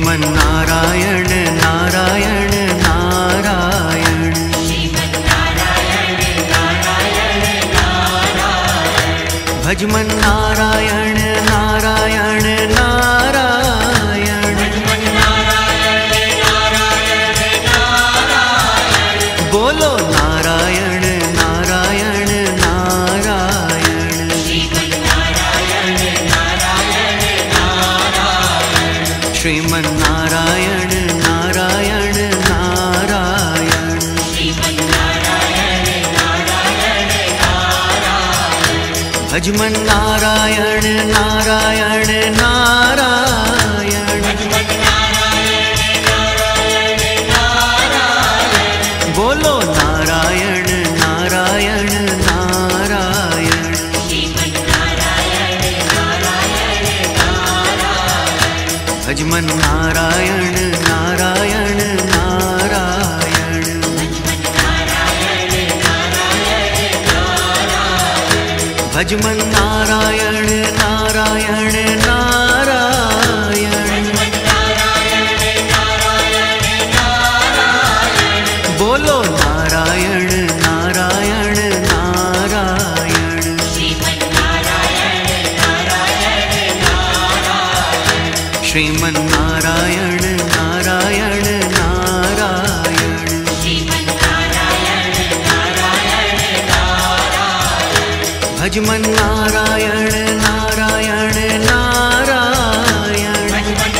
श्रीमन्नारायण नारायण नारायण। भजमन्नारायण नारायण नारायण। बोलो नारायण नारायण नारायण। श्रीमन्नारायण नारायण नारायण। भजमन्नारायण नारायण नारायण। बोलो नारायण नारायण नारायण। भजमन्नारायण नारायण नारायण। भजमन्नारायण नारायण नारायण। बोलो नारायण नारायण नारायण। श्रीमन्नारायण नारायण नारायण। भजमन्नारायण नारायण नारायण।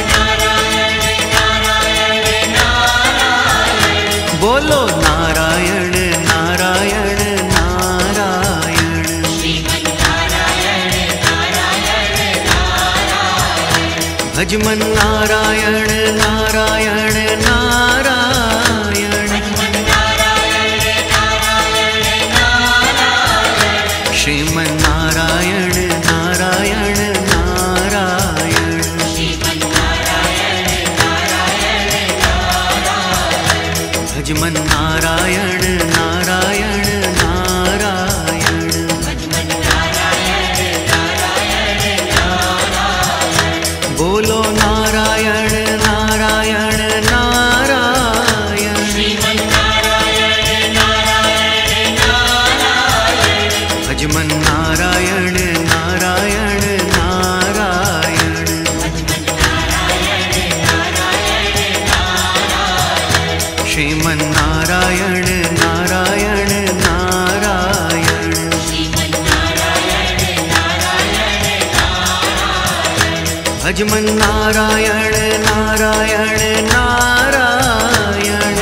बोलो नारायण नारायण नारायण। भजमन्नारायण नारायण नारायण। श्रीमन्नारायण नारायण नारायण। भजमन्नारायण नारायण नारायण। बोलो नारायण नारायण नारायण। भजमन्नारायण नारायण नारायण। श्रीमन्नारायण नारायण नारायण। भजमन्नारायण नारायण नारायण।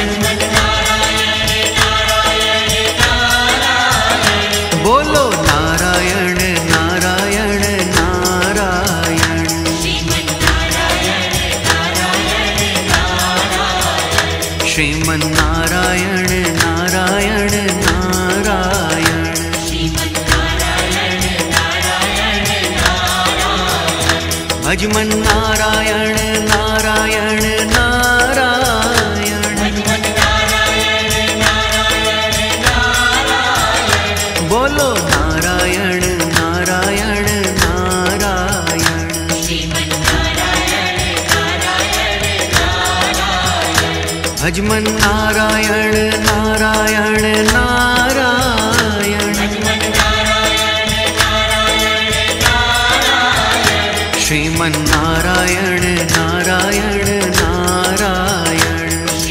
बोलो नारायण नारायण नारायण। श्रीमन्नारायण नारायण नारायण। भजमन्नारायण नारायण नारायण। बोलो नारायण नारायण नारायण। भजमन्नारायण नारायण नारायण। श्रीमन्नारायण नारायण नारायण।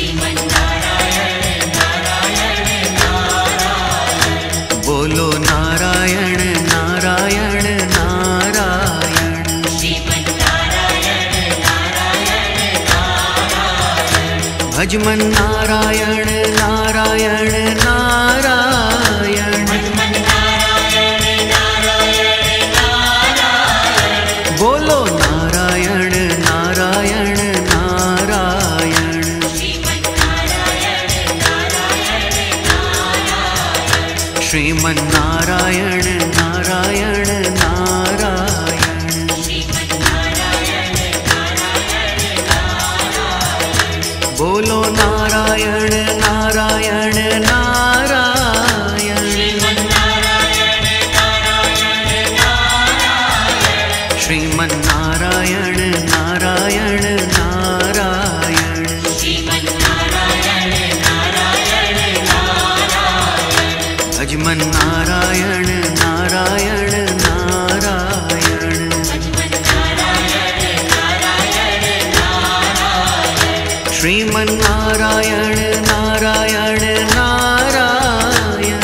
बोलो नारायण नारायण नारायण। भजमन्नारायण नारायण नारायण। बोलो नारायण नारायण नारायण। श्रीमन्नारायण नारायण नारायण। बोलो नारायण नारायण नारायण। श्रीमन्नारायण नारायण नारायण। भजमन नारायण नारायण नारायण। श्रीमन नारायण नारायण नारायण।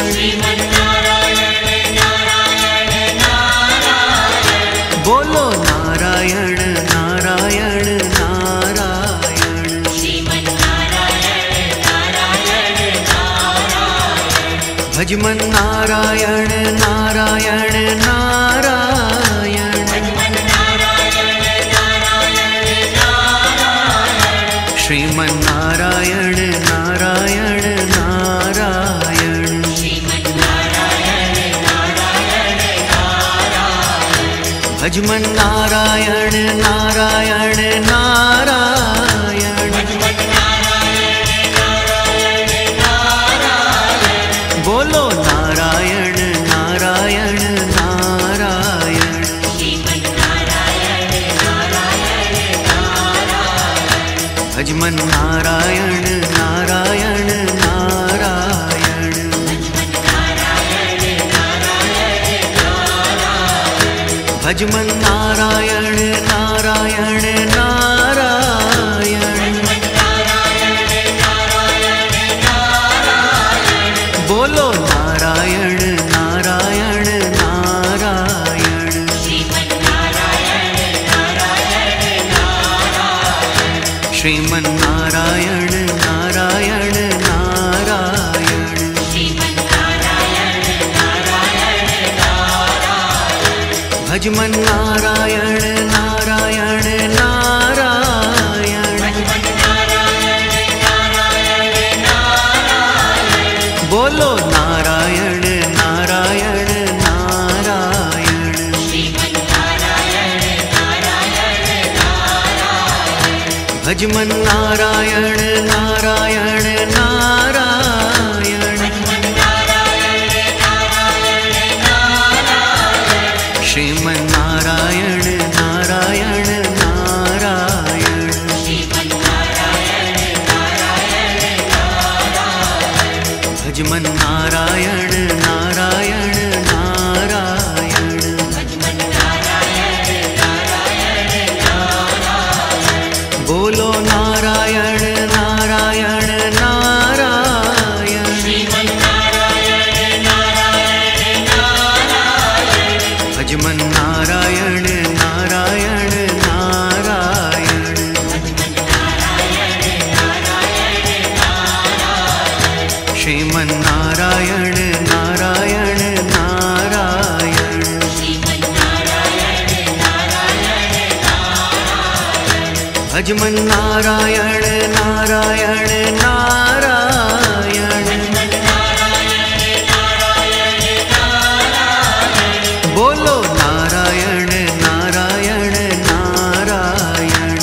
बोलो नारायण नारायण नारायण। भजमन नारायण नारायण नारायण। श्रीमन नारायण नारायण नारायण। भजमन नारायण नारायण नारायण। बोलो नारायण नारायण नारायण। भजमन नारायण नारायण नारायण। भजमन नारायण नारायण नारायण। बोलो नारायण नारायण नारायण। श्रीमन नारायण नारायण नारायण। भजमन नारायण नारायण नारायण। बोलो नारायण नारायण नारायण। भजमन नारायण नारायण नारायण। श्रीमन नारायण नारायण नारायण। भजमन नारायण नारायण नारायण। बोलो नारायण नारायण नारायण। भजमन नारायण नारायण नारायण। श्रीमन नारायण नारायण नारायण। भजमन नारायण नारायण नारायण। बोलो नारायण नारायण नारायण।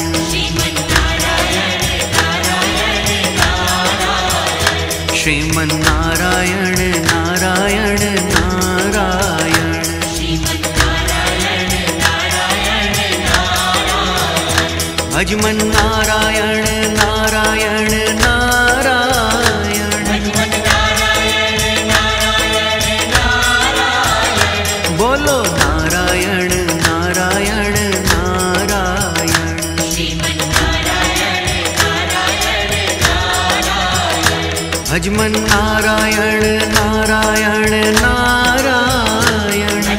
श्रीमन नारायण नारायण नारायण। भजमन नारायण नारायण नारायण। बोलो नारायण नारायण नारायण। भजमन नारायण नारायण नारायण।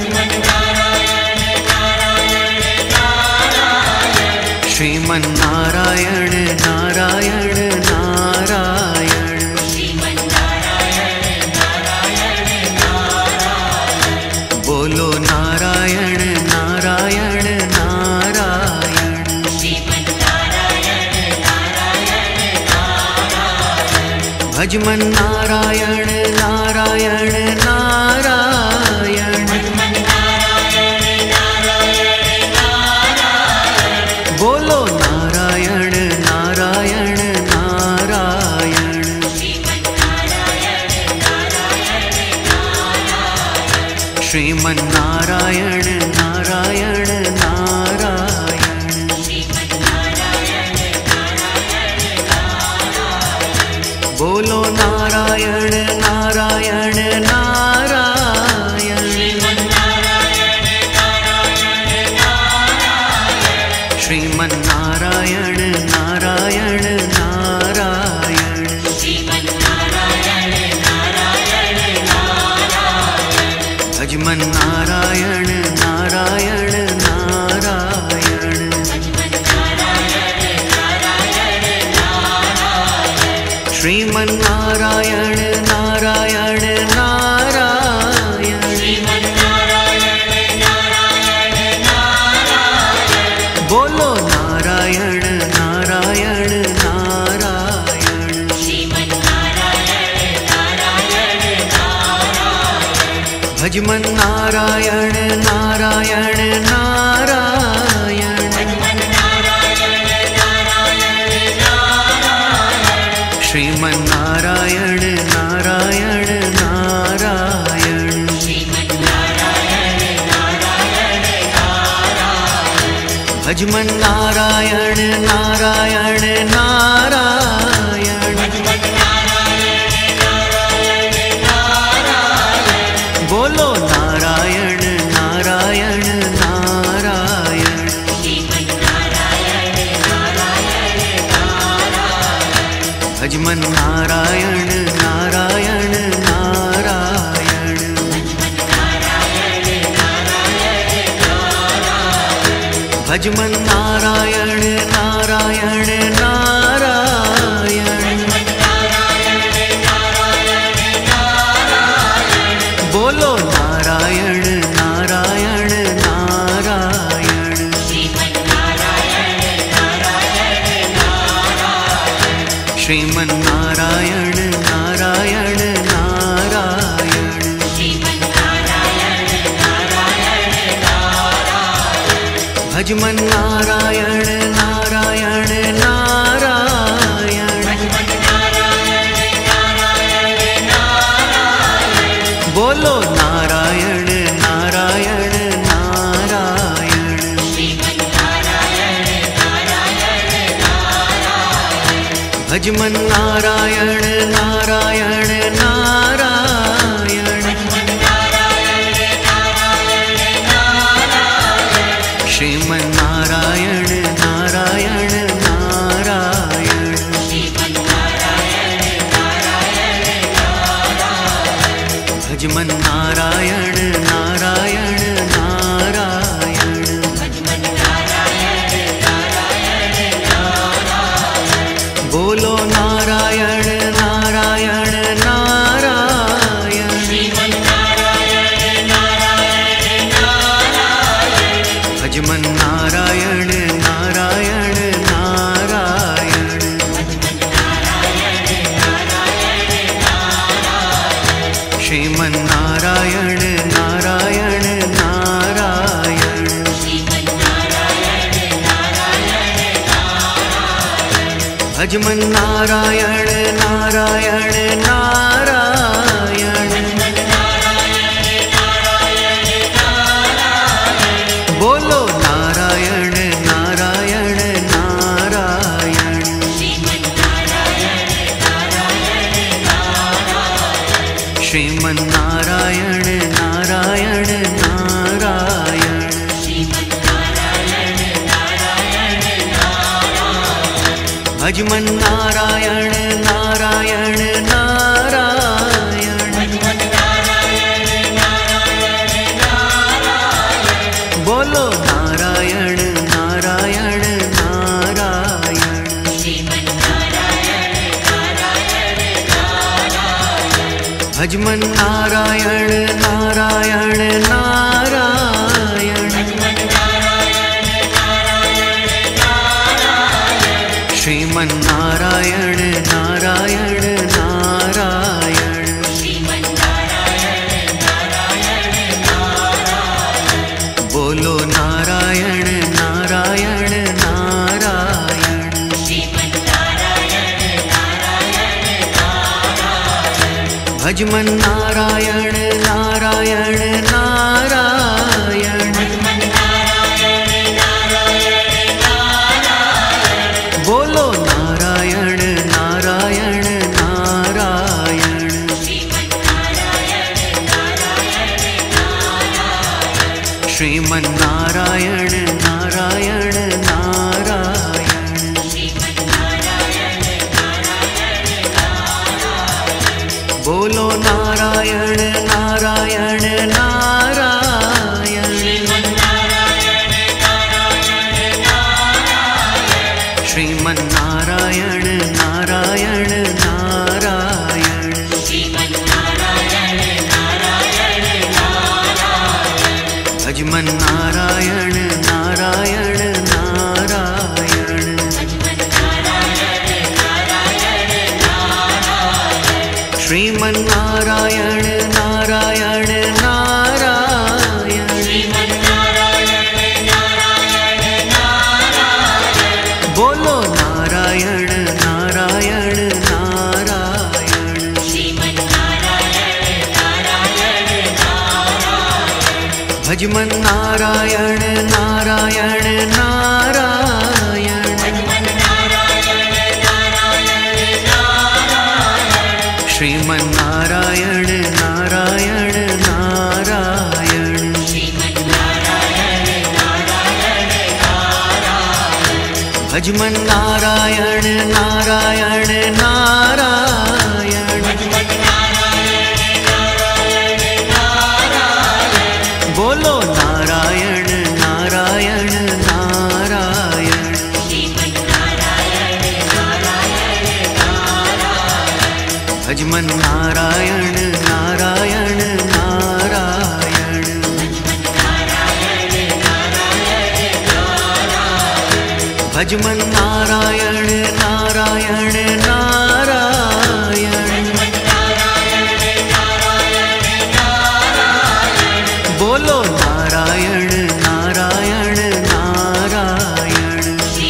श्रीमन नारायण नारायण नारायण। बोलो नारायण नारायण नारायण। भजमन नारायण नारायण नारायण। बोलो नारायण नारायण नारायण। श्रीमन नारायण नारायण नारायण। बोलो नारायण नारायण नारायण। भजमन नारायण नारायण नारायण। श्रीमन नारायण नारायण नारायण। बोलो नारायण नारायण नारायण। भजमन नारायण नारायण नारायण। श्रीमन नारायण नारायण नारायण। भजमन नारायण नारायण नारायण। बोलो नारायण नारायण नारायण। भजमन नारायण नारायण नारायण। भजमन नारायण नारायण नारायण। बोलो नारायण नारायण नारायण। श्रीमन नारायण नारायण नारायण। भजमन नारायण नारायण नारायण। बोलो नारायण नारायण नारायण। भजमन नारायण नारायण नारायण। श्रीमन नारायण नारायण नारायण। भजमन नारायण नारायण नारायण। बोलो नारायण नारायण नारायण। भजमन नारायण नारायण नारायण। श्रीमन नारायण नारायण नारायण। भजमन नारायण नारायण नारायण। बोलो नारायण नारायण नारायण। श्रीमन नारायण नारायण नारायण। भजमन नारायण नारायण नारायण। बोलो नारायण नारायण नारायण। भजमन नारायण नारायण नारायण। श्रीमन नारायण नारायण नारायण। बोलो नारायण नारायण नारायण। भजमन नारायण नारायण नारायण। बोलो नारायण नारायण नारायण। श्रीमन नारायण नारायण नारायण। बोलो नारायण नारायण नारायण। भजमन नारायण नारायण नारायण। श्रीमन नारायण नारायण नारायण। बोलो नारायण नारायण नारायण। भजमन नारायण नारायण नारायण। श्रीमन नारायण नारायण नारायण। भजमन नारायण नारायण नारायण। बोलो नारायण नारायण नारायण। भजमन नारायण नारायण नारायण। भजमन नारायण नारायण नारायण। बोलो नारायण नारायण नारायण।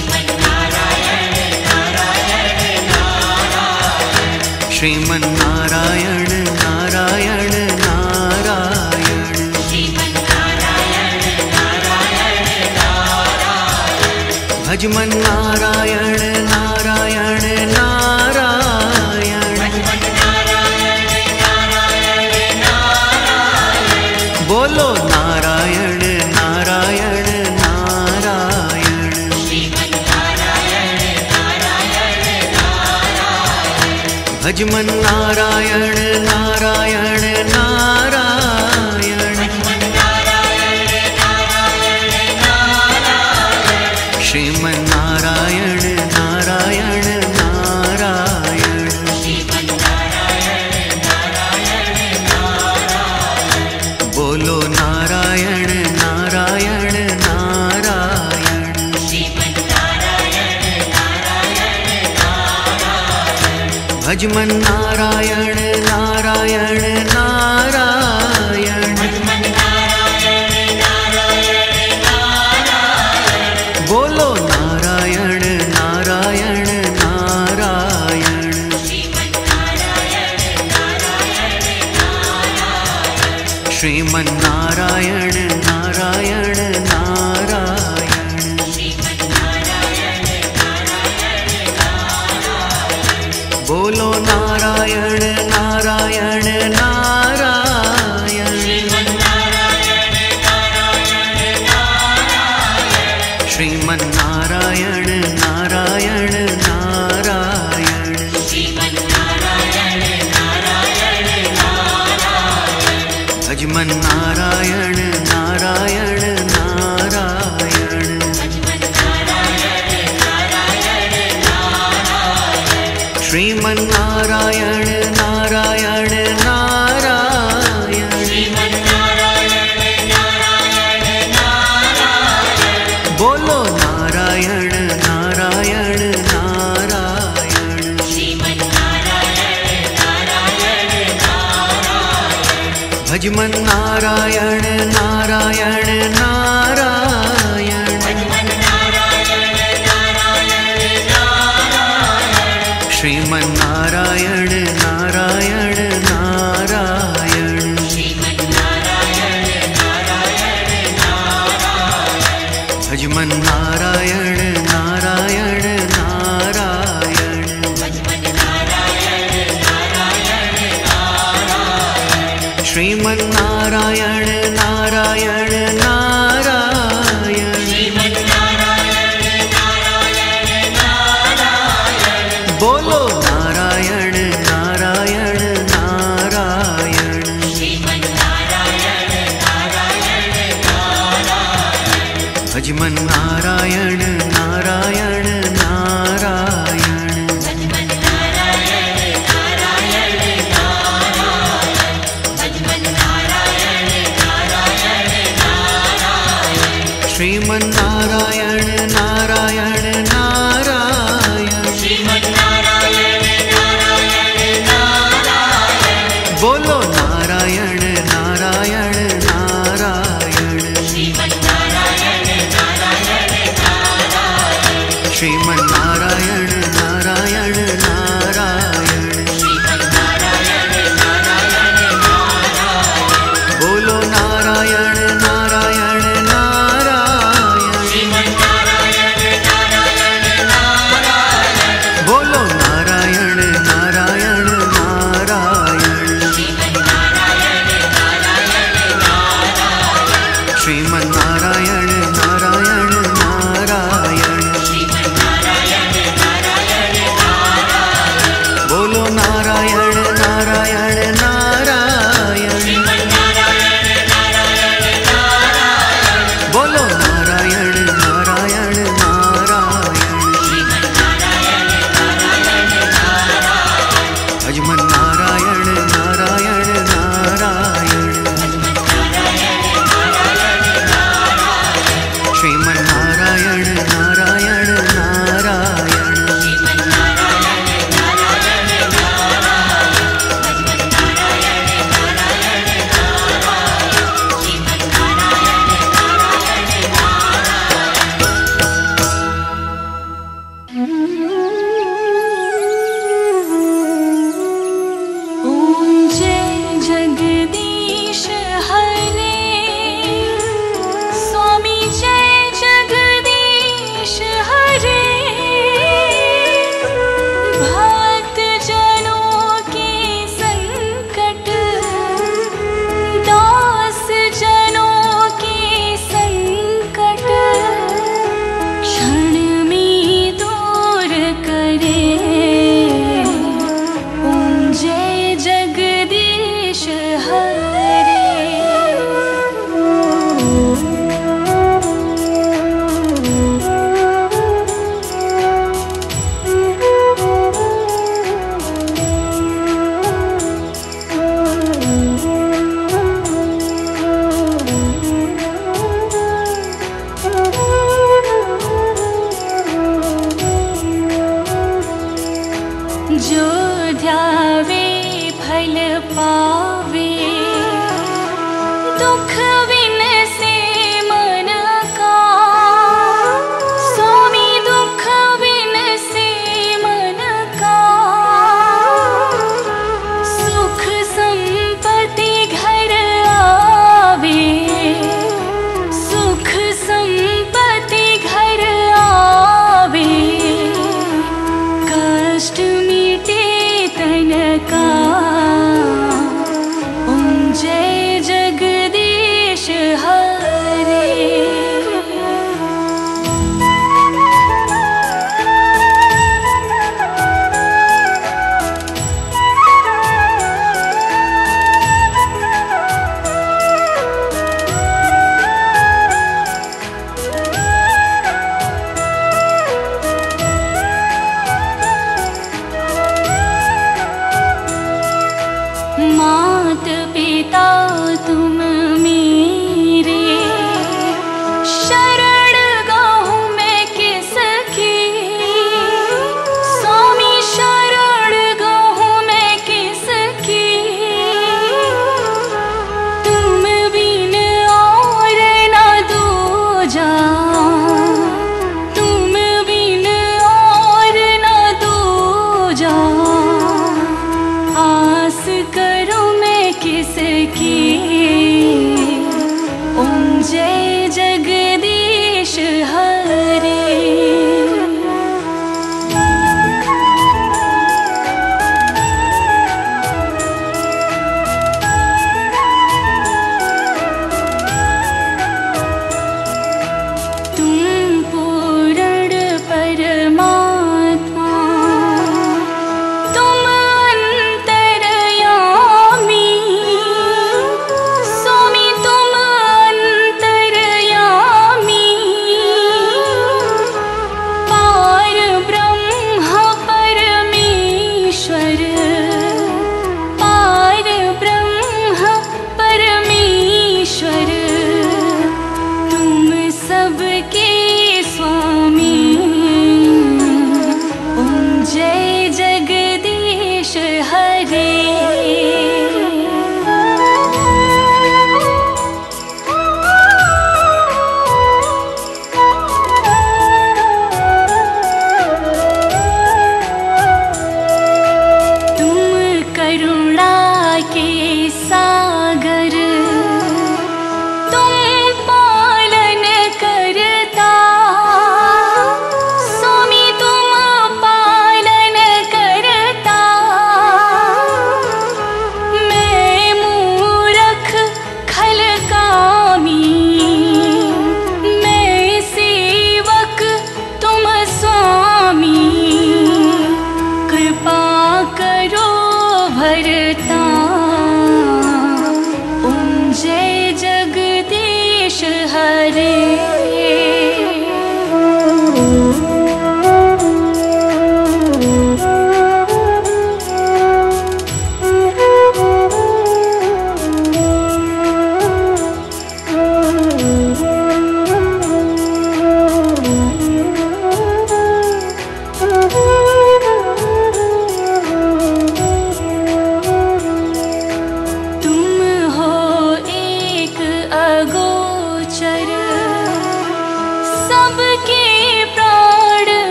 श्रीमन नारायण नारायण नारायण। भजमन नारायण नारायण नारायण। बोलो नारायण नारायण नारायण। भजमन नारायण नारायण नारायण। श्रीमन नारायण नारायण नारायण। बोलो नारायण नारायण नारायण। भजमन नारायण नारायण नारायण। बोलो नारायण नारायण नारायण। श्रीमन नारायण नारायण नारायण। बोलो नारायण नारायण नारायण। श्रीमन नारायण नारायण नारायण। भजमन नारायण नारायण नारायण। श्रीमन नारायण नारायण नारायण। बोलो नारायण नारायण नारायण। भजमन नारायण नारायण नारायण। श्रीमन नारायण नारायण नारायण। भजमन नारायण नारायण नारायण। श्रीमन नारायण नारायण नारायण। बोलो नारायण नारायण नारायण। भजमन नारायण नारायण नारायण।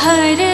हर